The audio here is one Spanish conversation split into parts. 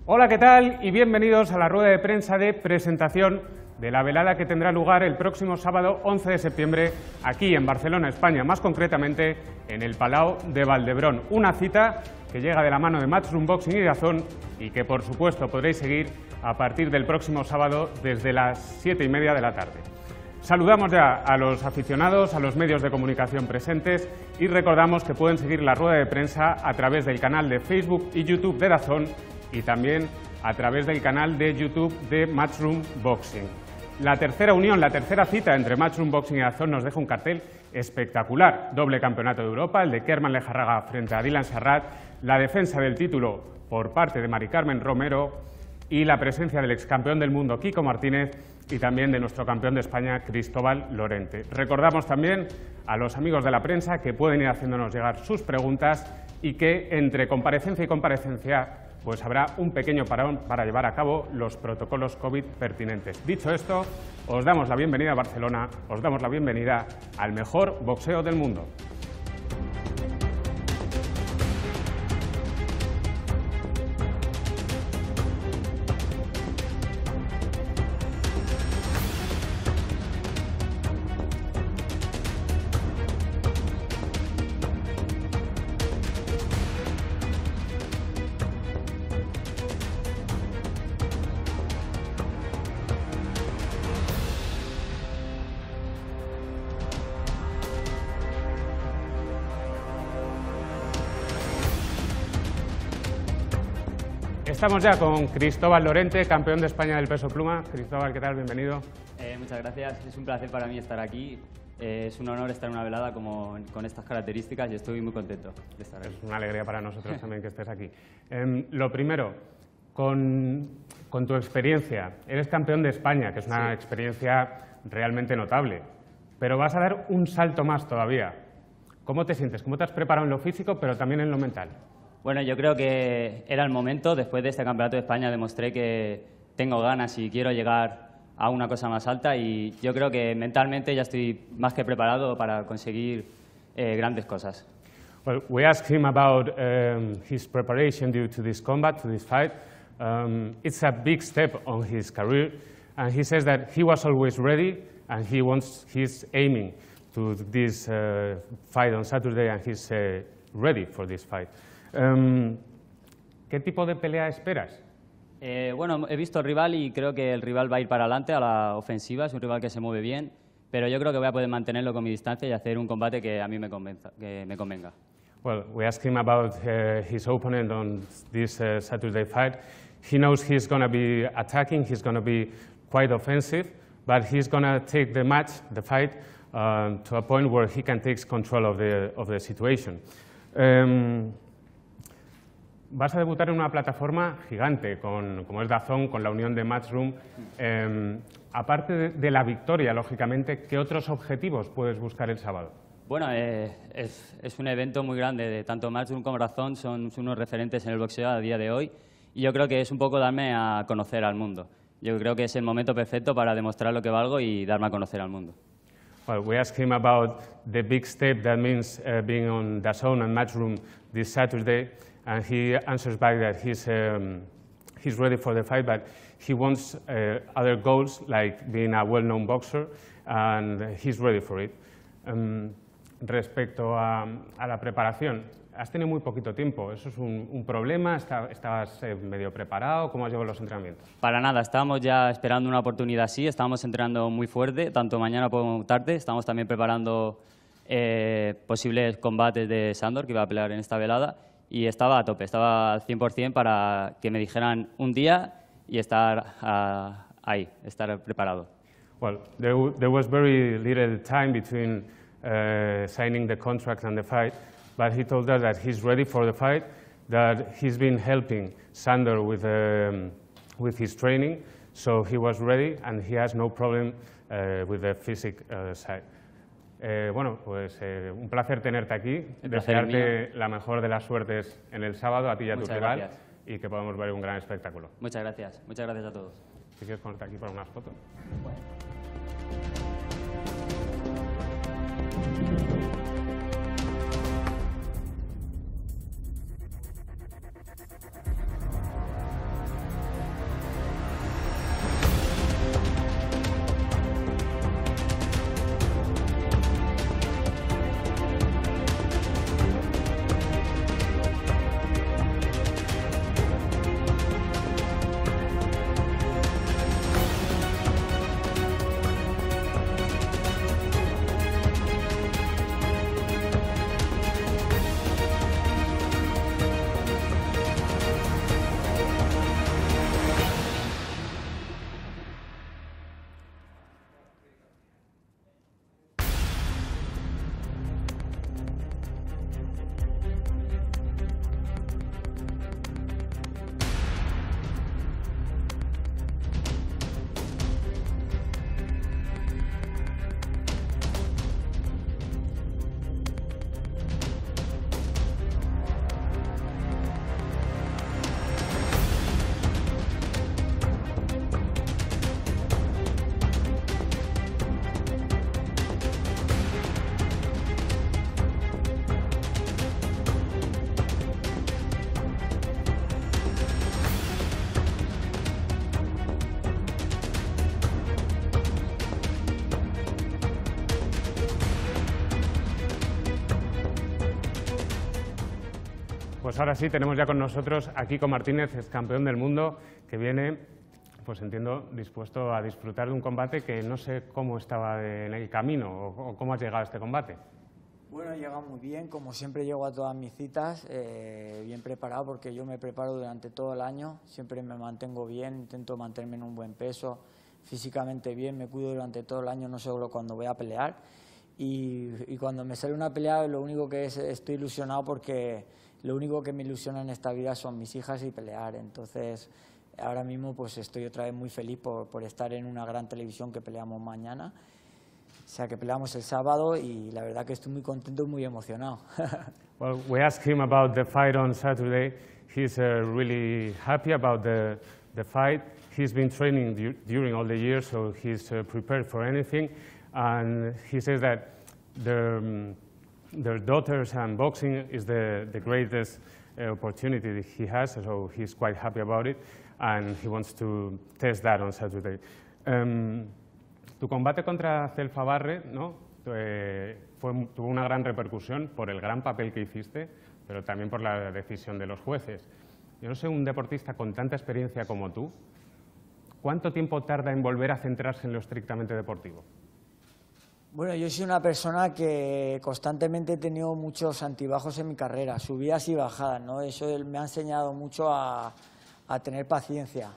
Hola, ¿qué tal? Y bienvenidos a la rueda de prensa de presentación de la velada que tendrá lugar el próximo sábado 11 de septiembre aquí en Barcelona, España, más concretamente en el Palau de Valdebrón. Una cita que llega de la mano de Matchroom Boxing y DAZN y que por supuesto podréis seguir a partir del próximo sábado desde las 7:30 de la tarde. Saludamos ya a los aficionados, a los medios de comunicación presentes y recordamos que pueden seguir la rueda de prensa a través del canal de Facebook y YouTube de DAZN y también a través del canal de YouTube de Matchroom Boxing. La tercera unión, la tercera cita entre Matchroom Boxing y DAZN nos deja un cartel espectacular. Doble campeonato de Europa, el de Kerman Lejarraga frente a Dylan Serrat, la defensa del título por parte de Mari Carmen Romero y la presencia del excampeón del mundo Kiko Martínez y también de nuestro campeón de España Cristóbal Lorente. Recordamos también a los amigos de la prensa que pueden ir haciéndonos llegar sus preguntas y que entre comparecencia y comparecencia pues habrá un pequeño parón para llevar a cabo los protocolos COVID pertinentes. Dicho esto, os damos la bienvenida a Barcelona, os damos la bienvenida al mejor boxeo del mundo. Estamos ya con Cristóbal Lorente, campeón de España del peso pluma. Cristóbal, ¿qué tal? Bienvenido. Muchas gracias, es un placer para mí estar aquí. Es un honor estar en una velada con estas características y estoy muy contento de estar aquí. Es una alegría para nosotros también que estés aquí. Lo primero, con tu experiencia, eres campeón de España, que es una experiencia realmente notable, pero vas a dar un salto más todavía. ¿Cómo te sientes? ¿Cómo te has preparado en lo físico, pero también en lo mental? Bueno, yo creo que era el momento. Después de este Campeonato de España demostré que tengo ganas y quiero llegar a una cosa más alta y yo creo que mentalmente ya estoy más que preparado para conseguir grandes cosas. Well, we asked him about his preparation due to this combat, to this fight. It's a big step on his career, and he says that he was always ready and he's aiming to this fight on Saturday and he's ready for this fight. ¿Qué tipo de pelea esperas? Bueno, he visto al rival y creo que el rival va a ir para adelante a la ofensiva, es un rival que se mueve bien, pero yo creo que voy a poder mantenerlo con mi distancia y hacer un combate que a mí me convenga. Well, we asked him about his opponent on this Saturday fight. He knows he's going to be attacking, he's going to be quite offensive, but he's going to take the match, the fight, to a point where he can take control of the situation. Vas a debutar en una plataforma gigante, como es DAZN, con la unión de Matchroom. Aparte de la victoria, lógicamente, ¿qué otros objetivos puedes buscar el sábado? Bueno, es un evento muy grande. Tanto Matchroom como DAZN son unos referentes en el boxeo a día de hoy. Y yo creo que es un poco darme a conocer al mundo. Yo creo que es el momento perfecto para demostrar lo que valgo y darme a conocer al mundo. Well, we asked him about the big step that means being on DAZN and Matchroom this Saturday. And he answers back that he's ready for the fight, but he wants other goals, like being a well-known boxer, and he's ready for it. Respecto a la preparación, has tenido muy poquito tiempo. ¿Eso es un problema? ¿Estabas medio preparado? ¿Cómo has llevado los entrenamientos? Para nada, estábamos ya esperando una oportunidad así, estábamos entrenando muy fuerte, tanto mañana como tarde. Estamos también preparando posibles combates de Sandor, que iba a pelear en esta velada. Y estaba a tope, estaba al 100% para que me dijeran un día y estar ahí, estar preparado. Well, there was very little time between signing the contract and the fight, but he told us that he's ready for the fight, that he's been helping Sandor with his training, so he was ready and he has no problem with the physical side. Bueno, pues un placer tenerte aquí, desearte la mejor de las suertes en el sábado a ti y a tu rival y que podamos ver un gran espectáculo. Muchas gracias a todos. Si quieres ponerte aquí para unas fotos. Bueno. Pues ahora sí, tenemos ya con nosotros a Kiko Martínez, ex campeón del mundo, que viene, pues entiendo, dispuesto a disfrutar de un combate que no sé cómo estaba en el camino o cómo has llegado a este combate. Bueno, he llegado muy bien, como siempre llego a todas mis citas, bien preparado porque yo me preparo durante todo el año, siempre me mantengo bien, intento mantenerme en un buen peso, físicamente bien, me cuido durante todo el año, no solo cuando voy a pelear. Y cuando me sale una pelea, lo único que estoy ilusionado porque lo único que me ilusiona en esta vida son mis hijas y pelear. Entonces, ahora mismo pues estoy otra vez muy feliz por estar en una gran televisión que peleamos mañana. O sea, que peleamos el sábado y la verdad que estoy muy contento y muy emocionado. Well, we asked him about the fight on Saturday. He's really happy about the fight. He's been training during all the years, so he's prepared for anything. And he says that their daughters and boxing is the greatest opportunity that he has, so he's quite happy about it, and he wants to test that on Saturday. Tu combate contra Zelfa Barret, ¿no? Tuvo una gran repercusión por el gran papel que hiciste, pero también por la decisión de los jueces. Yo no sé, un deportista con tanta experiencia como tú, ¿cuánto tiempo tarda en volver a centrarse en lo estrictamente deportivo? Bueno, yo soy una persona que constantemente he tenido muchos altibajos en mi carrera, subidas y bajadas, ¿no? Eso me ha enseñado mucho a tener paciencia,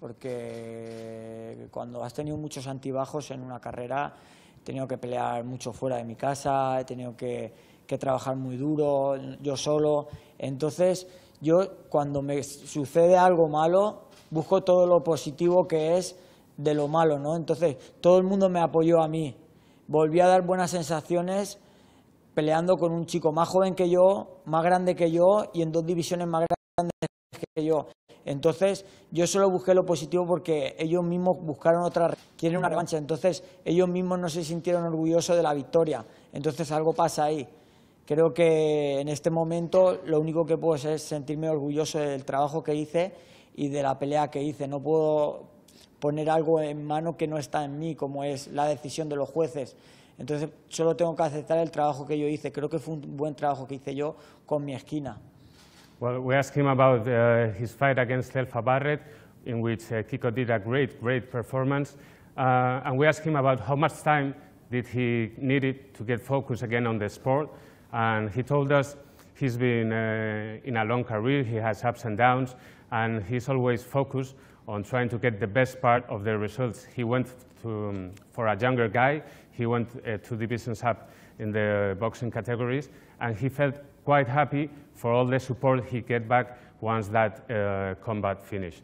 porque cuando has tenido muchos altibajos en una carrera, he tenido que pelear mucho fuera de mi casa, he tenido que trabajar muy duro, yo solo. Entonces, yo cuando me sucede algo malo, busco todo lo positivo que es de lo malo, ¿no? Entonces, todo el mundo me apoyó a mí. Volví a dar buenas sensaciones peleando con un chico más joven que yo, más grande que yo y en 2 divisiones más grandes que yo. Entonces, yo solo busqué lo positivo porque ellos mismos buscaron quieren una revancha. Entonces, ellos mismos no se sintieron orgullosos de la victoria. Entonces, algo pasa ahí. Creo que en este momento lo único que puedo hacer es sentirme orgulloso del trabajo que hice y de la pelea que hice. No puedo poner algo en mano que no está en mí, como es la decisión de los jueces. Entonces, solo tengo que aceptar el trabajo que yo hice. Creo que fue un buen trabajo que hice yo con mi esquina. Well, we asked him about his fight against Zelfa Barret, in which Kiko did a great performance. And we asked him about how much time did he needed to get focused again on the sport. And he told us he's been in a long career, he has ups and downs, and he's always focused on trying to get the best part of the results. He went for a younger guy, he went 2 divisions up in the boxing categories, and he felt quite happy for all the support he get back once that combat finished.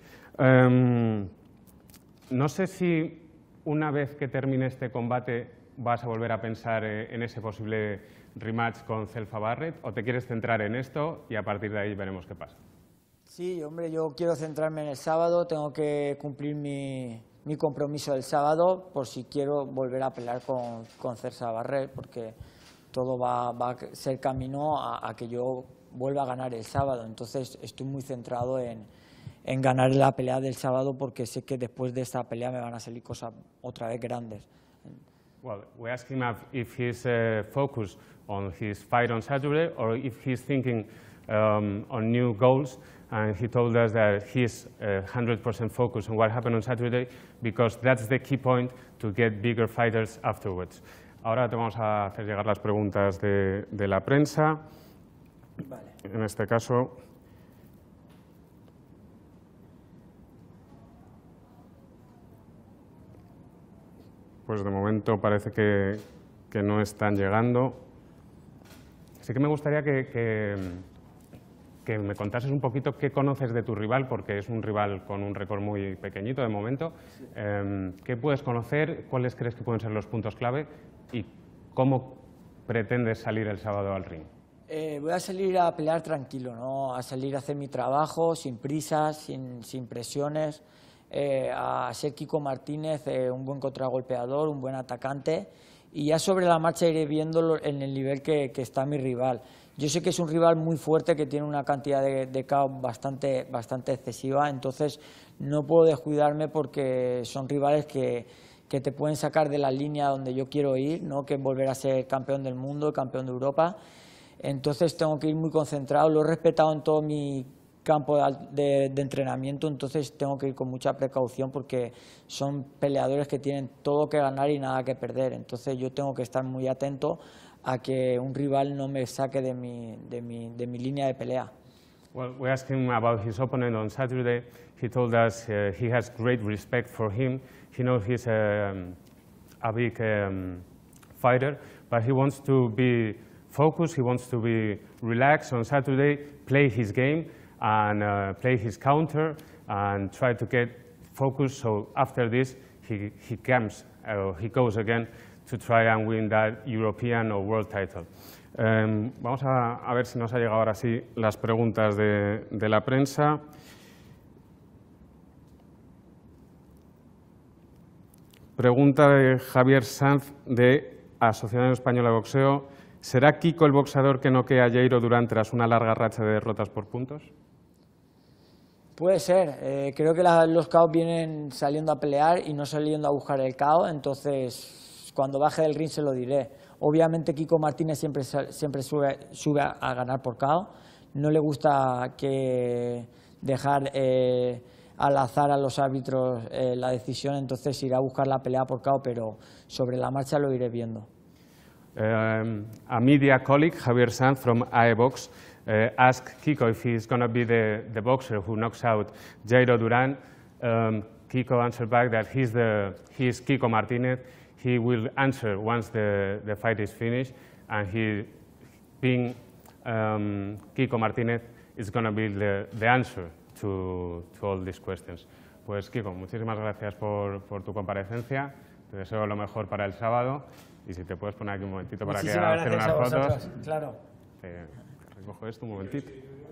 No sé si una vez que termine este combate vas a volver a pensar en ese posible rematch con Zelfa Barret, o te quieres centrar en esto y a partir de ahí veremos qué pasa. Sí, hombre, yo quiero centrarme en el sábado, tengo que cumplir mi compromiso del sábado por si quiero volver a pelear con Zelfa Barret, porque todo va a ser camino a que yo vuelva a ganar el sábado. Entonces estoy muy centrado en ganar la pelea del sábado porque sé que después de esta pelea me van a salir cosas otra vez grandes. Well, we asked him if he's focused on his fight on Saturday or if he's thinking on new goals, and he told us that he's 100% focused on what happened on Saturday because that's the key point to get bigger fighters afterwards. Ahora te vamos a hacer llegar las preguntas de la prensa. Vale. En este caso, pues de momento parece que no están llegando. Sí que me gustaría que me contases un poquito qué conoces de tu rival, porque es un rival con un récord muy pequeñito de momento. ¿Qué puedes conocer? ¿Cuáles crees que pueden ser los puntos clave? ¿Y cómo pretendes salir el sábado al ring? Voy a salir a pelear tranquilo, ¿no? A salir a hacer mi trabajo, sin prisas, sin presiones, a ser Kiko Martínez, un buen contragolpeador, un buen atacante, y ya sobre la marcha iré viendo en el nivel que está mi rival. Yo sé que es un rival muy fuerte, que tiene una cantidad de KO bastante excesiva, entonces no puedo descuidarme porque son rivales que te pueden sacar de la línea donde yo quiero ir, ¿no? Que es volver a ser campeón del mundo, campeón de Europa. entonces tengo que ir muy concentrado. Lo he respetado en todo mi campo de entrenamiento, entonces tengo que ir con mucha precaución porque son peleadores que tienen todo que ganar y nada que perder, entonces yo tengo que estar muy atento a que un rival no me saque de mi línea de pelea. Well, we asked him about his opponent on Saturday. He told us he has great respect for him. He knows he's a big fighter, but he wants to be focused, he wants to be relaxed on Saturday, play his game and play his counter and try to get focused, so after this he goes again to try and win that European or world title. Vamos a ver si nos ha llegado ahora sí las preguntas de la prensa. Pregunta de Javier Sanz de Asociación Española de Boxeo. ¿Será Kiko el boxeador que noquea a Jairo Durán tras una larga racha de derrotas por puntos? Puede ser. Creo que los KO vienen saliendo a pelear y no saliendo a buscar el KO, entonces cuando baje del ring se lo diré. Obviamente Kiko Martínez siempre sube a ganar por KO. No le gusta dejar al azar a los árbitros la decisión, entonces irá a buscar la pelea por KO, pero sobre la marcha lo iré viendo. A media colleague, Javier Sanz from AEBox, asked Kiko if he's going to be the boxer who knocks out Jairo Durán. Kiko answered back that he's Kiko Martínez. He will answer once the fight is finished, and being Kiko Martínez is going to be the answer to all these questions. Pues Kiko, muchísimas gracias por tu comparecencia. Te deseo lo mejor para el sábado y si te puedes poner aquí un momentito para que hacer unas fotos. Claro. Recojo esto un momentito.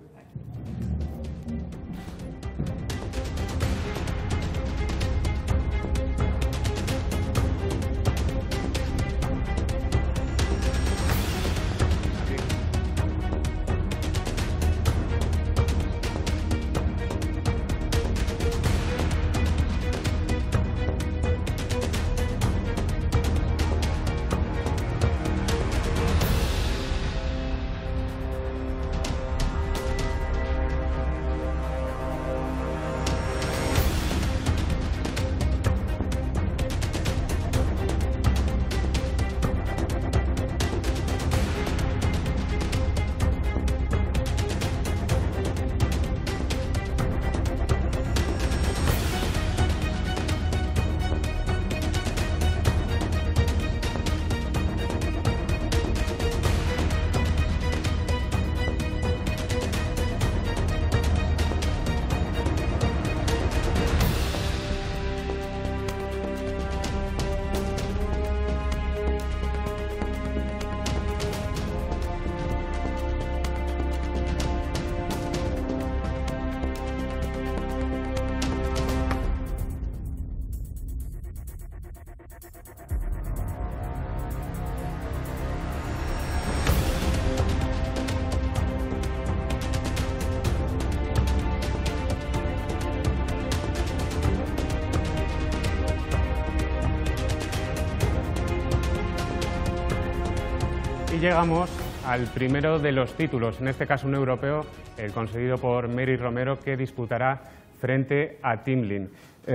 Y llegamos al primero de los títulos, en este caso un europeo, el conseguido por Mary Romero, que disputará frente a Tim Lin.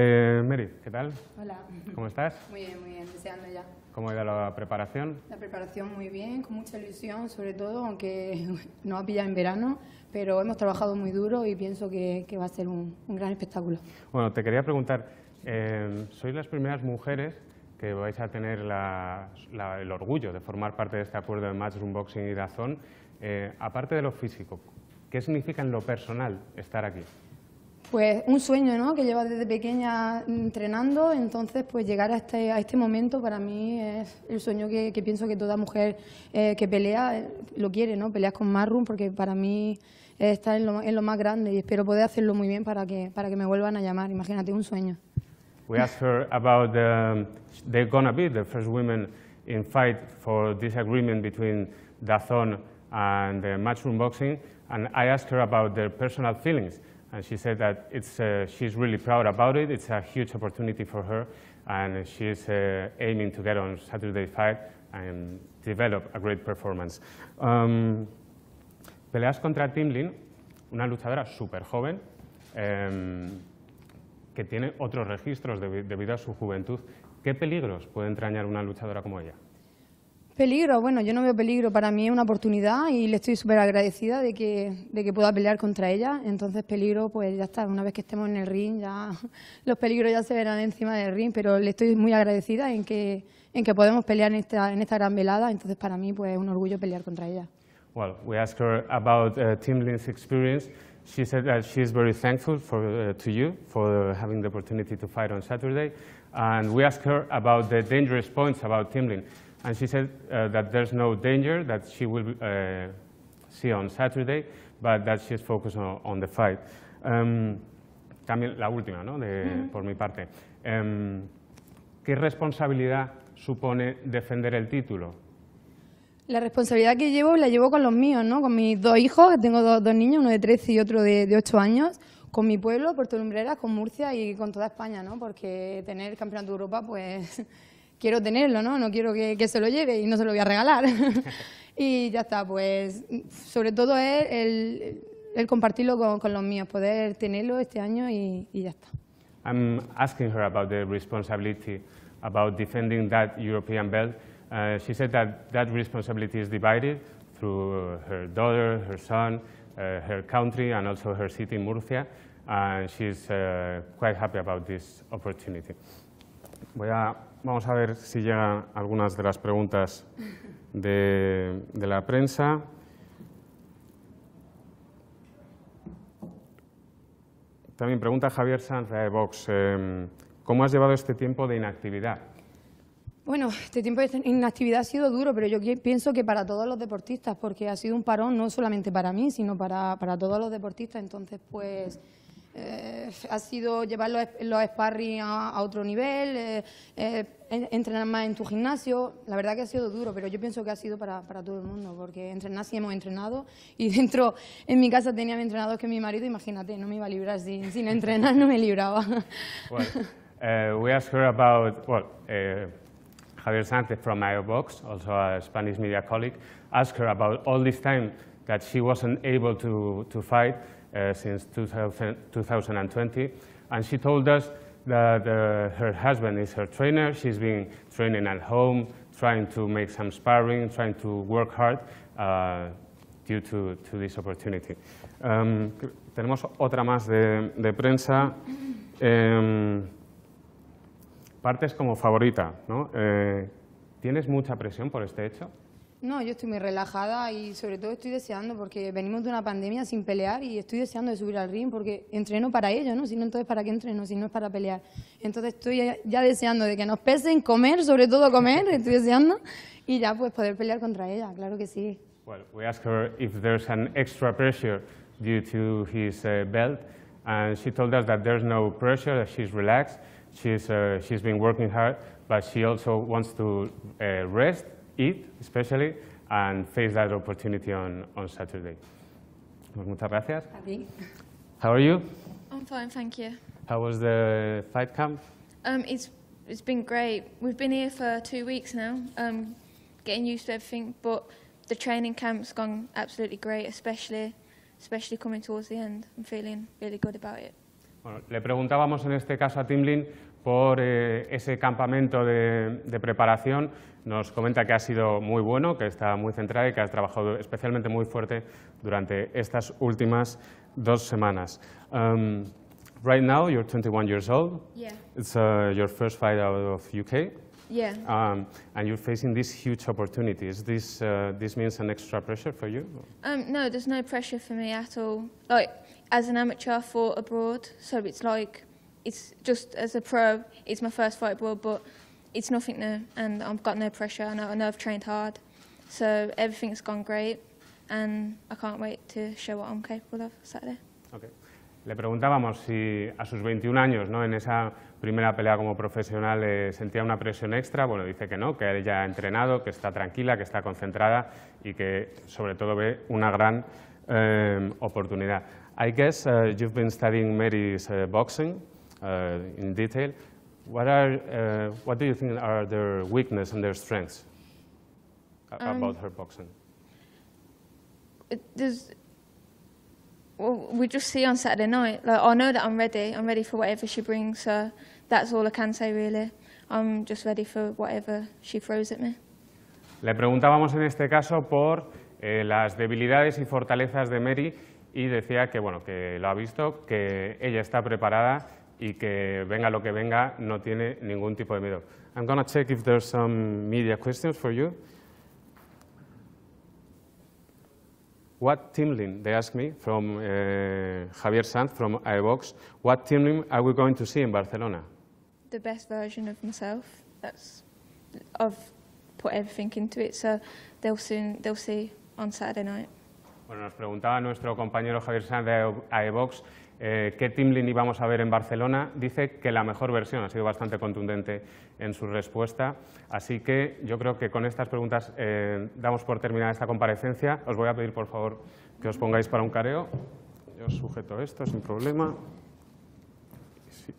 Mary, ¿qué tal? Hola. ¿Cómo estás? Muy bien, deseando ya. ¿Cómo ha ido la preparación? La preparación muy bien, con mucha ilusión, sobre todo, aunque nos ha pillado en verano, pero hemos trabajado muy duro y pienso que va a ser un gran espectáculo. Bueno, te quería preguntar, sois las primeras mujeres que vais a tener el orgullo de formar parte de este acuerdo de Matchroom Boxing y DAZN. Aparte de lo físico, ¿qué significa en lo personal estar aquí? Pues un sueño, ¿no?, que lleva desde pequeña entrenando, entonces pues llegar a este momento para mí es el sueño que pienso que toda mujer que pelea lo quiere, ¿no?, pelear con Matchroom, porque para mí está en lo más grande y espero poder hacerlo muy bien para que me vuelvan a llamar. Imagínate, un sueño. We asked her about they're gonna be the first women in fight for this agreement between DAZN and Matchroom Boxing, and I asked her about their personal feelings, and she said that she's really proud about it. It's a huge opportunity for her, and she's aiming to get on Saturday's fight and develop a great performance. Peleas contra Timlin, una luchadora súper joven, que tiene otros registros debido a su juventud. ¿Qué peligros puede entrañar una luchadora como ella? Peligro, bueno, yo no veo peligro, para mí es una oportunidad y le estoy súper agradecida de que pueda pelear contra ella. Entonces peligro, pues ya está, una vez que estemos en el ring, ya los peligros ya se verán encima del ring, pero le estoy muy agradecida en que podemos pelear en esta gran velada. Entonces para mí pues es un orgullo pelear contra ella. Well, we asked her about Timlin's experience. She said that she is very thankful to you for having the opportunity to fight on Saturday. And we asked her about the dangerous points about Timlin. And she said that there's no danger that she will see on Saturday, but that she's focused on the fight. También la última, ¿no? Por mi parte. ¿Qué responsabilidad supone defender el título? La responsabilidad que llevo la llevo con los míos, ¿no? Con mis dos hijos, que tengo dos niños, uno de 13 y otro de 8 años, con mi pueblo, Puerto Lumbreras, con Murcia y con toda España, ¿no? Porque tener el Campeonato de Europa, pues quiero tenerlo, ¿no? No quiero que se lo lleve y no se lo voy a regalar. Y ya está, pues sobre todo es el compartirlo con los míos, poder tenerlo este año y ya está. I'm asking her about the responsibility about defending that European belt. She said that responsibility is divided through her daughter, her son, her country, and also her city, Murcia, and she's quite happy about this opportunity. Vamos a ver si llegan algunas de las preguntas de la prensa. También pregunta Javier Sanz de Vox, ¿cómo has llevado este tiempo de inactividad? Bueno, este tiempo de inactividad ha sido duro, pero yo pienso que para todos los deportistas, porque ha sido un parón no solamente para mí, sino para todos los deportistas. Entonces, pues, ha sido llevar los sparring a otro nivel, entrenar más en tu gimnasio. La verdad que ha sido duro, pero yo pienso que ha sido para todo el mundo, porque entrenar sí hemos entrenado y dentro, en mi casa tenía mi entrenador que mi marido, imagínate, no me iba a librar sin entrenar, no me libraba. Well, we asked her about, Javier Sánchez from Box, also a Spanish media colleague, asked her about all this time that she wasn't able to fight since 2020, and she told us that her husband is her trainer. She's been training at home, trying to make some sparring, trying to work hard due to this opportunity. Tenemos otra más de prensa. Partes como favorita, ¿no? ¿Tienes mucha presión por este hecho? No, yo estoy muy relajada y sobre todo estoy deseando, porque venimos de una pandemia sin pelear y estoy deseando de subir al ring porque entreno para ello, ¿no? Si no, entonces ¿para qué entreno? Si no es para pelear. Entonces estoy ya deseando de que nos pesen, comer, sobre todo comer, estoy deseando, y ya pues poder pelear contra ella, claro que sí. Well, we asked her if there's an extra pressure due to his belt, and she told us that there's no pressure, that she's relaxed. She's been working hard, but she also wants to rest, eat especially, and face that opportunity on Saturday. Pues muchas gracias. A ti. How are you? I'm fine, thank you. How was the fight camp? It's been great. We've been here for 2 weeks now, getting used to everything, but the training camp's gone absolutely great, especially coming towards the end. I'm feeling really good about it. Bueno, le preguntábamos en este caso a Timlin por ese campamento de preparación. Nos comenta que ha sido muy bueno, que está muy centrada y que ha trabajado especialmente muy fuerte durante estas últimas 2 semanas. Right now, you're 21 years old. Yeah. It's your first fight out of UK. Yeah. And you're facing this huge opportunity. Is this means an extra pressure for you? No, there's no pressure for me at all. Like, as an amateur, I fought abroad, so it's just as a pro, it's my first fight abroad, but it's nothing new, and I've got no pressure. I know I've trained hard, so everything's gone great, and I can't wait to show what I'm capable of Saturday. Okay. Le preguntábamos si a sus 21 años, ¿no?, en esa primera pelea como profesional sentía una presión extra. Bueno, dice que no, que ella ha entrenado, que está tranquila, que está concentrada y que sobre todo ve una gran oportunidad. I guess you've been studying Mary's boxing in detail. What do you think are their weaknesses and their strengths about her boxing? well, we just see on Saturday night. Like, I know that I'm ready for whatever she brings, so that's all I can say really. I'm just ready for whatever she throws at me. Le preguntábamos en este caso por las debilidades y fortalezas de Mary y decía que, bueno, que lo ha visto, que ella está preparada y que venga lo que venga, no tiene ningún tipo de miedo. I'm going to check if there's some media questions for you. What teamling, they asked me, from Javier Sanz from iVox, what teamling are we going to see in Barcelona? The best version of myself. I've put everything into it, so they'll see on Saturday night. Bueno, nos preguntaba nuestro compañero Javier Sanz de iVox qué teamling íbamos a ver en Barcelona. Dice que la mejor versión, ha sido bastante contundente en su respuesta. Así que yo creo que con estas preguntas damos por terminada esta comparecencia. Os voy a pedir, por favor, que os pongáis para un careo. Yo os sujeto esto sin problema. Sí.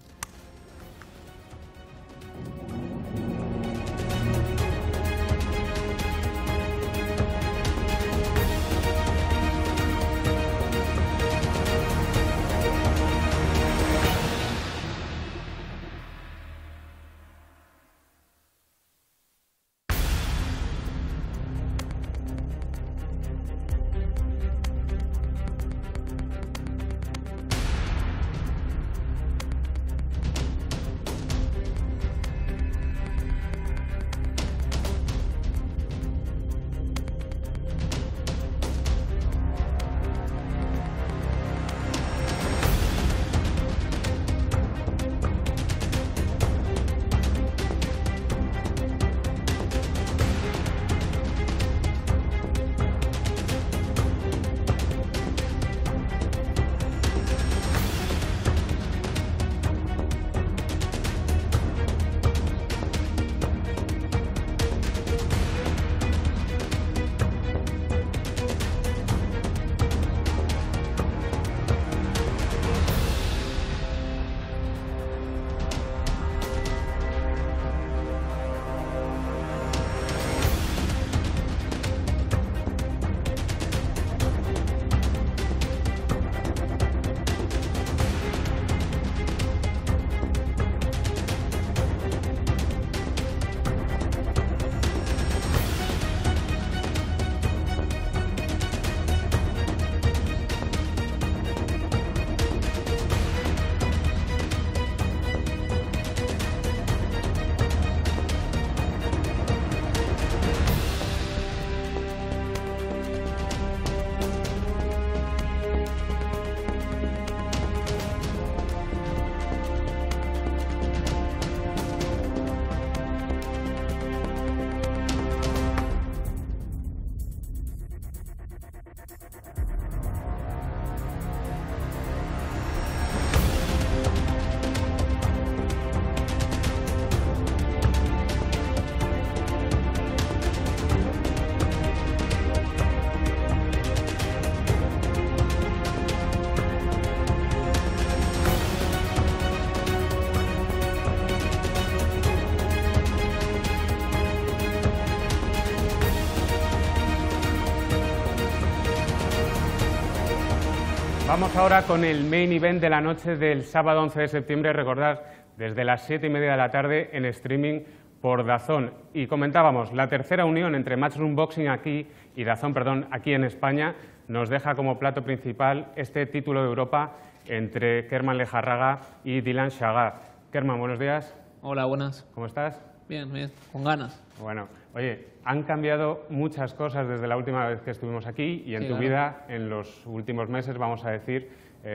Vamos ahora con el main event de la noche del sábado 11 de septiembre. Recordad, desde las 7:30 de la tarde en streaming por DAZN. Y comentábamos, la tercera unión entre Matchroom Boxing aquí y DAZN, aquí en España, nos deja como plato principal este título de Europa entre Kerman Lejarraga y Dylan Chagat. Kerman, buenos días. Hola, buenas. ¿Cómo estás? Bien, bien, con ganas. Bueno, oye, han cambiado muchas cosas desde la última vez que estuvimos aquí y en tu vida, en los últimos meses, vamos a decir.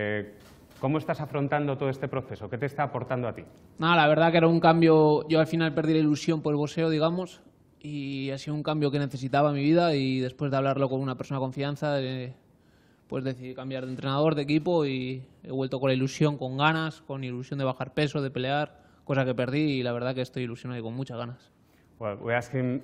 ¿Cómo estás afrontando todo este proceso? ¿Qué te está aportando a ti? Nada, la verdad que era un cambio. Yo al final perdí la ilusión por el boxeo, digamos, y ha sido un cambio que necesitaba en mi vida, y después de hablarlo con una persona de confianza, pues decidí cambiar de entrenador, de equipo, y he vuelto con la ilusión, con ganas, con ilusión de bajar peso, de pelear, cosa que perdí, y la verdad que estoy ilusionado y con muchas ganas. Well, we asked him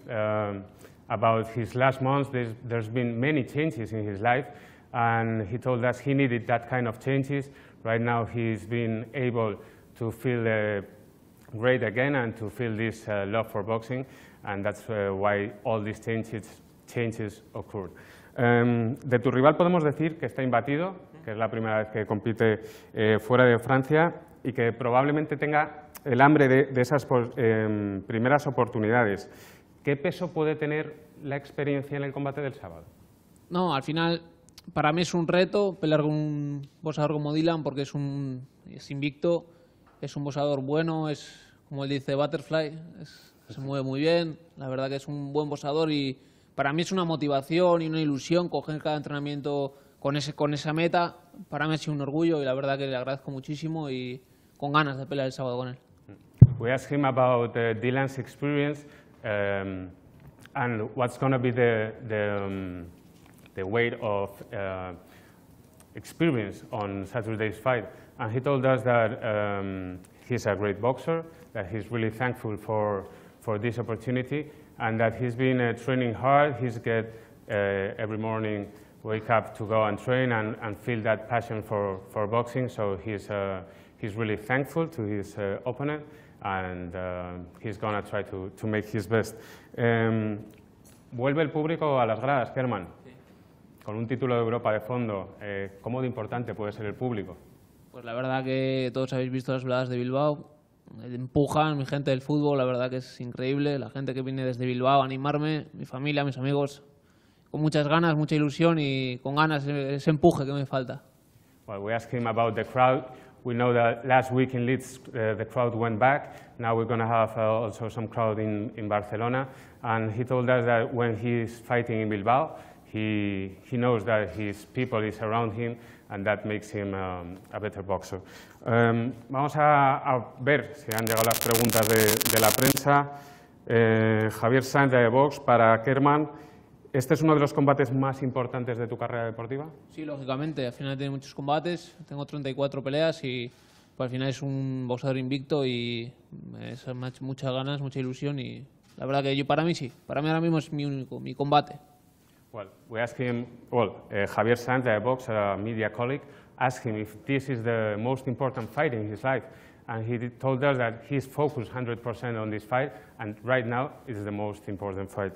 about his last months. There's been many changes in his life, and he told us he needed that kind of changes. Right now he's been able to feel great again and to feel this love for boxing, and that's why all these changes occurred. De tu rival podemos decir que está imbatido, que es la primera vez que compite fuera de Francia y que probablemente tenga el hambre de esas primeras oportunidades. ¿Qué peso puede tener la experiencia en el combate del sábado? No, al final, para mí es un reto pelear con un boxeador como Dylan porque es invicto, es un boxeador bueno, es, como él dice, butterfly, se mueve muy bien, la verdad que es un buen boxeador y para mí es una motivación y una ilusión coger cada entrenamiento con esa meta. Para mí ha sido un orgullo y la verdad que le agradezco muchísimo y con ganas de pelear el sábado con él. We asked him about Dylan's experience and what's going to be the weight of experience on Saturday's fight. And he told us that he's a great boxer, that he's really thankful for this opportunity, and that he's been training hard. He's get every morning wake up to go and train and feel that passion for boxing. So he's really thankful to his opponent, and he's gonna try to make his best. Vuelve el público a las gradas, Kerman, con un título de Europa de fondo. ¿Cómo de importante puede ser el público? Pues la verdad que todos habéis visto las veladas de Bilbao. Empujan, mi gente del fútbol, la verdad que es increíble. La gente que viene desde Bilbao a animarme, mi familia, mis amigos, con muchas ganas, mucha ilusión y con ganas, ese empuje que me falta. Well, we asked him about the crowd. We know that last week in Leeds the crowd went back. Now we're going to have also some crowd in Barcelona. And he told us that when he's fighting in Bilbao, he knows that his people is around him, and that makes him a better boxer. Vamos a ver si han llegado las preguntas de la prensa. Javier Sanz de Vox, para Kerman, ¿este es uno de los combates más importantes de tu carrera deportiva? Sí, lógicamente. Al final tiene muchos combates, tengo 34 peleas y pues, al final es un boxeador invicto y es muchas ganas, mucha ilusión y la verdad que para mí sí. Para mí ahora mismo es mi combate. Well, we asked him, Javier Sanz, the box, a media colleague, asked him if this is the most important fight in his life. And he told us that he's focused 100% on this fight, and right now it's the most important fight.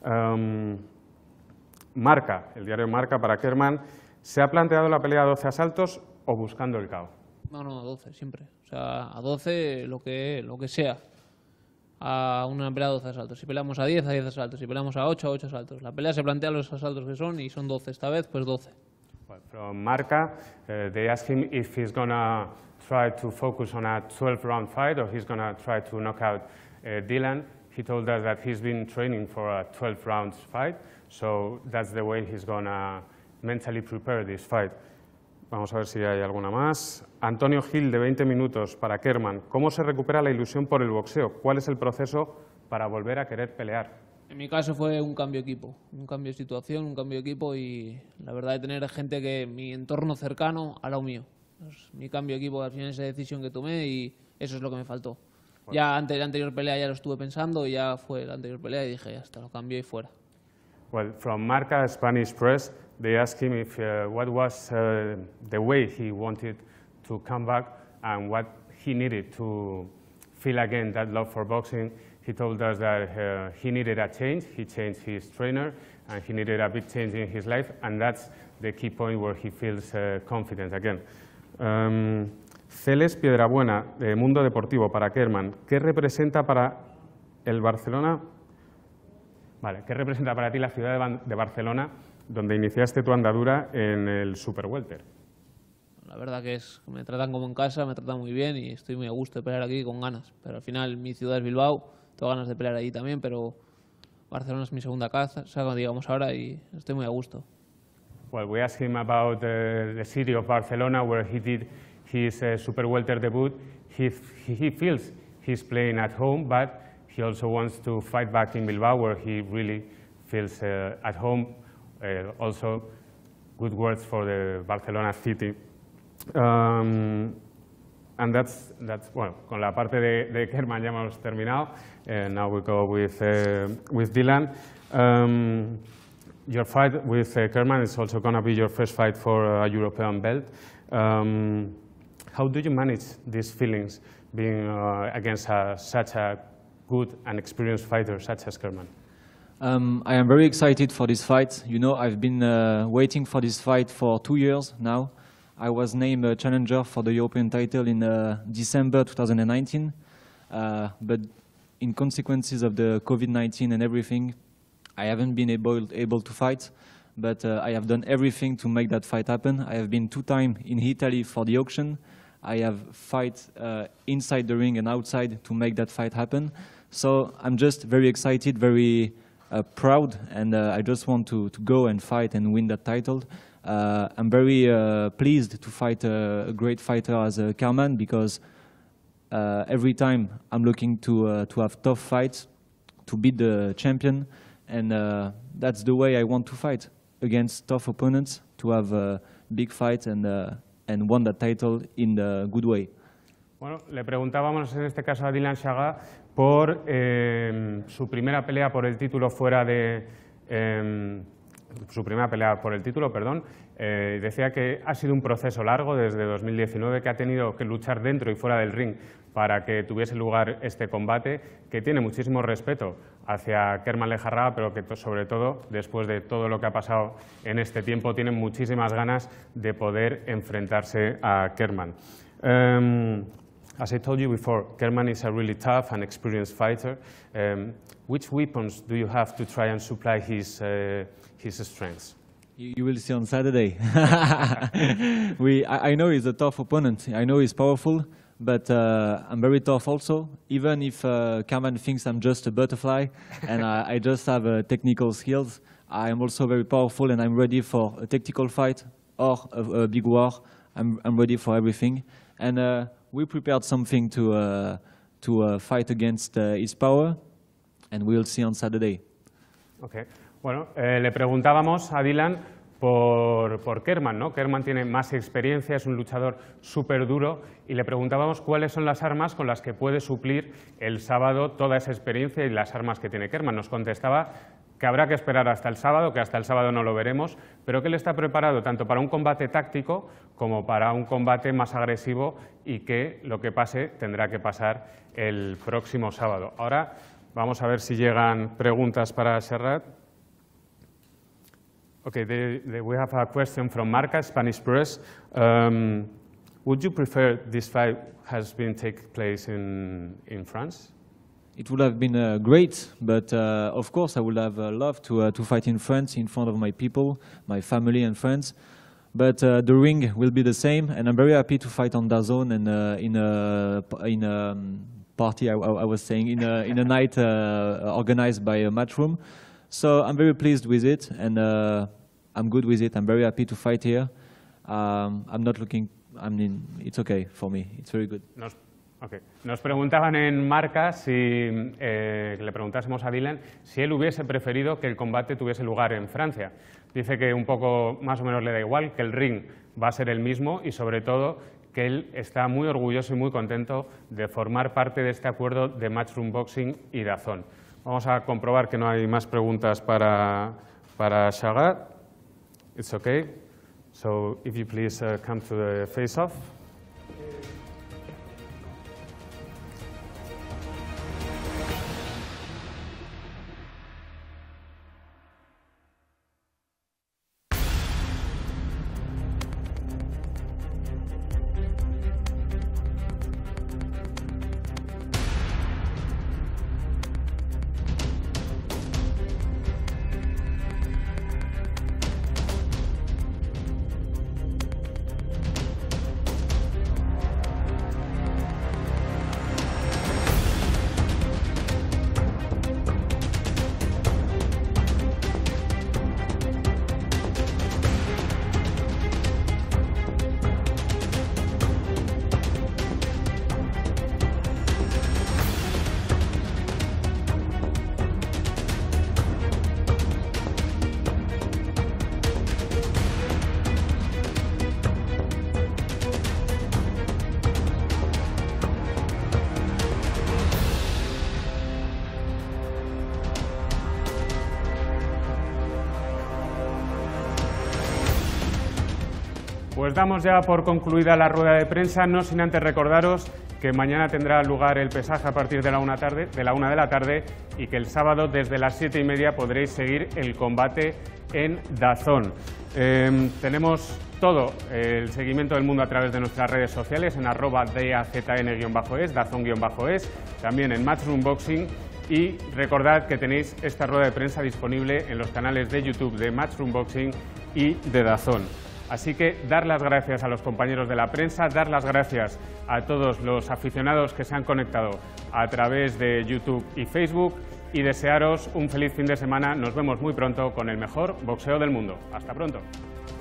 Marca, el diario Marca para Kerman, ¿se ha planteado la pelea a 12 asaltos o buscando el KO? No, a 12 siempre. O sea, a 12 lo que sea. A una pelea a 12 asaltos. Si peleamos a 10 asaltos. Si peleamos a 8 asaltos. La pelea se plantea los asaltos que son y son 12 esta vez, pues 12. Well, from Marca, they asked him if he's going to try to focus on a 12-round fight or he's going to try to knock out Dylan. He told us that he's been training for a 12-round fight, so that's the way he's going to mentally prepare this fight. Vamos a ver si hay alguna más. Antonio Gil, de 20 minutos, para Kerman. ¿Cómo se recupera la ilusión por el boxeo? ¿Cuál es el proceso para volver a querer pelear? En mi caso fue un cambio de equipo, un cambio de situación, un cambio de equipo y la verdad de tener gente que mi entorno cercano al lado mío. Pues, mi cambio de equipo al final es esa decisión que tomé y eso es lo que me faltó. Bueno. Ya antes de la anterior pelea ya lo estuve pensando y ya fue la anterior pelea y dije, ya está, lo cambio y fuera. Well, from Marca, Spanish press, they asked him if what was the way he wanted to come back and what he needed to feel again that love for boxing. He told us that he needed a change. He changed his trainer and he needed a big change in his life, and that's the key point where he feels confident again. Celes Piedrabuena, de Mundo Deportivo, para Kerman. ¿Qué representa para el Barcelona? Vale, ¿qué representa para ti la ciudad de Barcelona, donde iniciaste tu andadura en el Super Welter? La verdad que me tratan como en casa, me tratan muy bien y estoy muy a gusto de pelear aquí con ganas. Pero al final mi ciudad es Bilbao, tengo ganas de pelear allí también, pero Barcelona es mi segunda casa, digamos ahora, y estoy muy a gusto. Well, we asked him about the city of Barcelona, where he did his Super Welter debut. He feels he's playing at home, but he also wants to fight back in Bilbao, where he really feels at home. Also, good words for the Barcelona city. And that's well, con la parte de Kerman ya hemos terminado. Now we go with Dylan. Your fight with Kerman is also going to be your first fight for a European belt. How do you manage these feelings being against such a good and experienced fighter such as Kerman? I am very excited for this fight. You know, I've been waiting for this fight for 2 years now. I was named a challenger for the European title in December 2019, but in consequences of the COVID-19 and everything, I haven't been able to fight, but I have done everything to make that fight happen. I have been 2 times in Italy for the auction. I have fight inside the ring and outside to make that fight happen. So I'm just very excited, very proud, and I just want to go and fight and win that title. I'm very pleased to fight a great fighter as Kerman, because every time I'm looking to have tough fights, to beat the champion, and that's the way I want to fight, against tough opponents, to have a big fight and won the title in the good way. Bueno, le preguntábamos en este caso a Dylan Chagat por su primera pelea por el título fuera de decía que ha sido un proceso largo desde 2019, que ha tenido que luchar dentro y fuera del ring para que tuviese lugar este combate, que tiene muchísimo respeto hacia Kerman Lejarraga, pero que sobre todo, después de todo lo que ha pasado en este tiempo, tiene muchísimas ganas de poder enfrentarse a Kerman. As I told you before, Kerman is a really tough and experienced fighter. Which weapons do you have to try and supply his strengths? You will see on Saturday. I know he's a tough opponent. I know he's powerful, but I'm very tough also. Even if Kerman thinks I'm just a butterfly and I just have technical skills, I am also very powerful, and I'm ready for a tactical fight or a big war. I'm ready for everything. And we prepared something to fight against his power, and we'll see on Saturday. Okay. Bueno, le preguntábamos a Dylan por Kerman, ¿no? Kerman tiene más experiencia, es un luchador súper duro, y le preguntábamos cuáles son las armas con las que puede suplir el sábado toda esa experiencia y las armas que tiene Kerman. Nos contestaba que habrá que esperar hasta el sábado, que hasta el sábado no lo veremos, pero que él está preparado tanto para un combate táctico como para un combate más agresivo, y que lo que pase tendrá que pasar el próximo sábado. Ahora vamos a ver si llegan preguntas para Serrat. Okay, we have a question from Marca, Spanish Press. Would you prefer this fight has been take place in France? It would have been great, but of course I would have loved to fight in France in front of my people, my family and friends. But the ring will be the same, and I'm very happy to fight on DAZN and in a party. I was saying in a night organized by Matchroom. So I'm very pleased with it, and I'm good with it. I'm very happy to fight here. I'm not looking. I mean, it's okay for me. It's very good. Nos preguntaban en Marca que le preguntásemos a Dylan si él hubiese preferido que el combate tuviese lugar en Francia. Dice que un poco más o menos le da igual, que el ring va a ser el mismo, y sobre todo que él está muy orgulloso y muy contento de formar parte de este acuerdo de Matchroom Boxing y DAZN. Vamos a comprobar que no hay más preguntas para Chagat. It's okay. So if you please come to the face-off. Pues damos ya por concluida la rueda de prensa, no sin antes recordaros que mañana tendrá lugar el pesaje a partir de la 1 de la tarde y que el sábado desde las 7:30 podréis seguir el combate en DAZN. Tenemos todo el seguimiento del mundo a través de nuestras redes sociales en @DAZN_es, DAZN_es, también en Matchroom Boxing, y recordad que tenéis esta rueda de prensa disponible en los canales de YouTube de Matchroom Boxing y de DAZN. Así que dar las gracias a los compañeros de la prensa, dar las gracias a todos los aficionados que se han conectado a través de YouTube y Facebook y desearos un feliz fin de semana. Nos vemos muy pronto con el mejor boxeo del mundo. Hasta pronto.